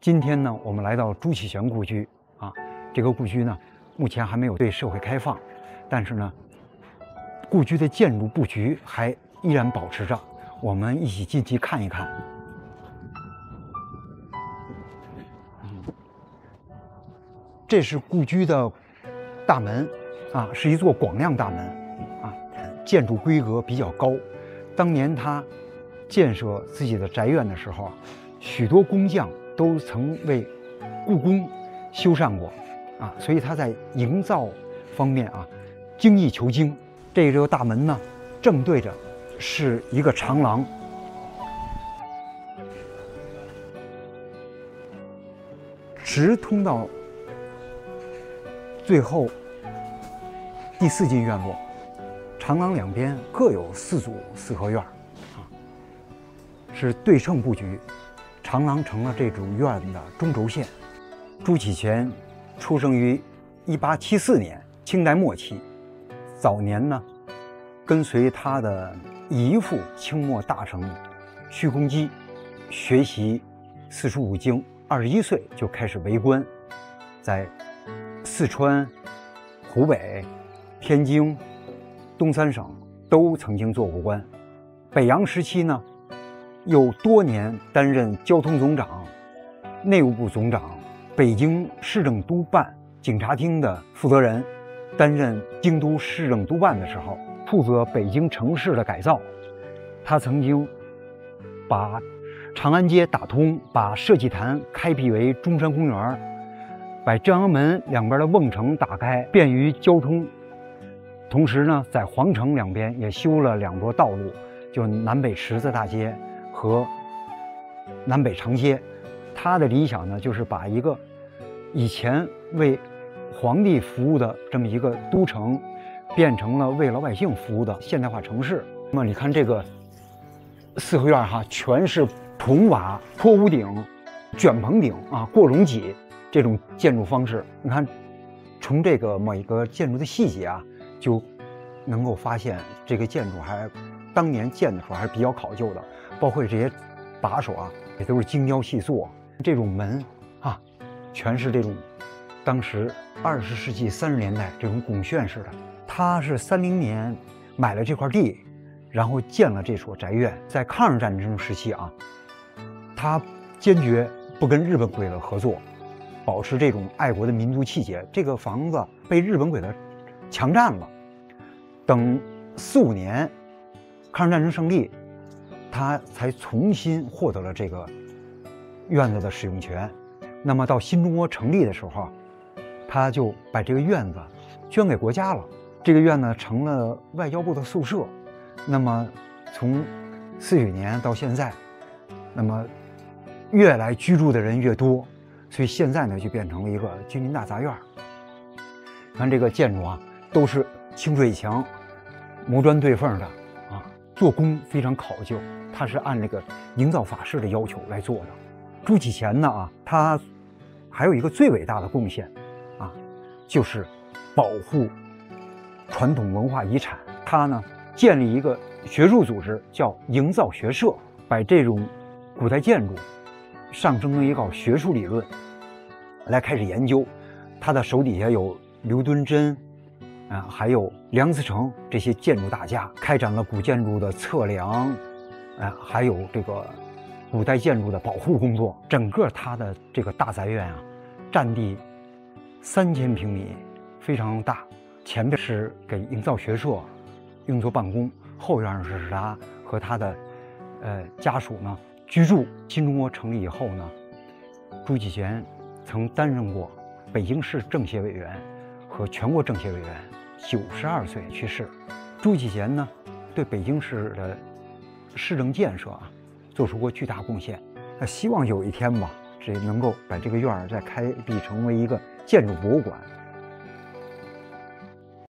今天呢，我们来到朱启贤故居啊。这个故居呢，目前还没有对社会开放，但是呢，故居的建筑布局还依然保持着。我们一起进去看一看。这是故居的大门啊，是一座广亮大门啊，建筑规格比较高。当年他建设自己的宅院的时候，许多工匠都曾为故宫修缮过啊，所以他在营造方面啊精益求精。这个大门呢，正对着是一个长廊，直通到最后第4进院落。长廊两边各有4组四合院啊，是对称布局。长廊成了这种院的中轴线。朱启贤出生于1874年，清代末期。早年呢，跟随他的姨父清末大臣徐公基学习四书五经，21岁就开始为官，在四川、湖北、天津、东三省都曾经做过官。北洋时期呢，又多年担任交通总长、内务部总长、北京市政督办警察厅的负责人。担任京都市政督办的时候，负责北京城市的改造。他曾经把长安街打通，把社稷坛开辟为中山公园，把正阳门两边的瓮城打开，便于交通。同时呢，在皇城两边也修了2座道路，就南北十字大街和南北长街。他的理想呢，就是把一个以前为皇帝服务的这么一个都城，变成了为老百姓服务的现代化城市。那么你看这个四合院哈，全是筒瓦、坡屋顶、卷棚顶啊、过笼脊这种建筑方式。你看，从这个每个建筑的细节啊，就能够发现这个建筑当年建的时候还是比较考究的，包括这些把手啊，也都是精雕细塑。这种门啊，全是这种当时20世纪30年代这种拱券式的。他是30年买了这块地，然后建了这所宅院。在抗日战争时期啊，他坚决不跟日本鬼子合作，保持这种爱国的民族气节。这个房子被日本鬼子强占了。等45年抗日战争胜利，他才重新获得了这个院子的使用权。那么到新中国成立的时候，他就把这个院子捐给国家了。这个院呢，成了外交部的宿舍。那么从49年到现在，那么越来居住的人越多，所以现在呢就变成了一个军民大杂院。看这个建筑啊，都是清水墙、磨砖对缝的啊，做工非常考究。它是按这个营造法式的要求来做的。朱启贤呢啊，他还有一个最伟大的贡献啊，就是保护传统文化遗产。他呢建立一个学术组织，叫营造学社，把这种古代建筑上升成一个学术理论来开始研究。他的手底下有刘敦桢啊，还有梁思成这些建筑大家，开展了古建筑的测量还有这个古代建筑的保护工作。整个他的这个大宅院啊，占地3000平米，非常大。前面是给营造学社用作办公，后院是他和他的家属呢居住。新中国成立以后呢，朱启贤曾担任过北京市政协委员和全国政协委员，92岁去世。朱启贤呢，对北京市的市政建设啊，做出过巨大贡献。希望有一天吧，能够把这个院儿再开辟成为一个建筑博物馆。